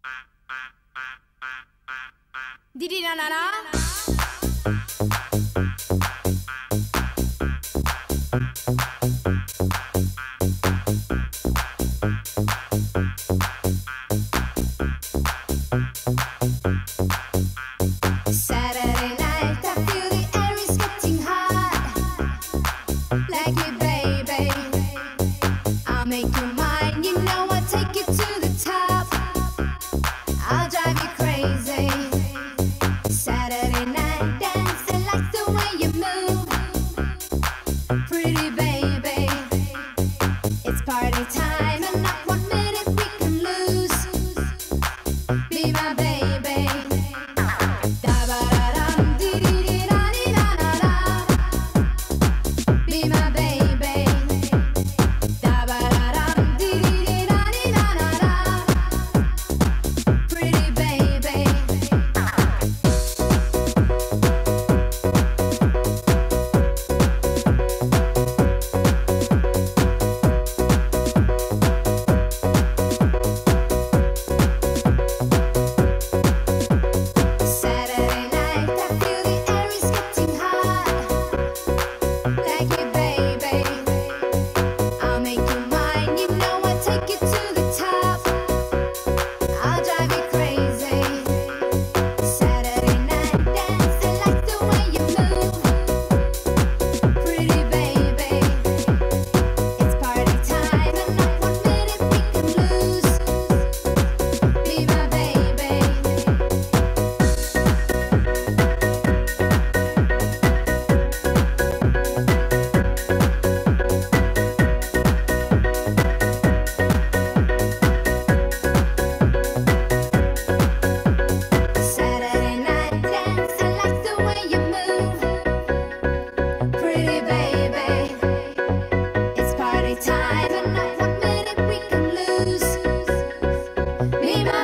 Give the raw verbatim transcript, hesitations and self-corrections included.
Didi na na na. Saturday night, I feel the air is getting hot. Like me, baby, I'll make you mine. You know I'll take you to the top. I'll drive you crazy. Saturday night dance, I like the way you move. Pretty baby, it's party time and not one minute we can lose. Be my baby. Da-ba-da-dum, dee-dee-dee-da-dee-da-da-da. Be my baby. Da-ba-da-dum, dee-dee-dee-da-dee-da-da-da. Pretty baby. Saturday night, I feel the air is getting hot. Like me, baby, I'll make you mine. You know I'll take you to the top. I'll drive you crazy. Saturday night dance, I like the way you move. Pretty baby, it's party time and not one minute we can lose. Be my baby. Saturday night dance, I like the way you move. Pretty baby, it's party time and not one minute we can lose. Be my